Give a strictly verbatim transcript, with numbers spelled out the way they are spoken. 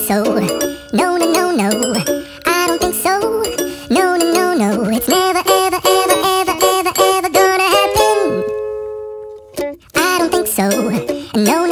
so. No, no, no, no, I don't think so. No, no, no, no, it's never, ever, ever, ever, ever, ever gonna happen. I don't think so. No,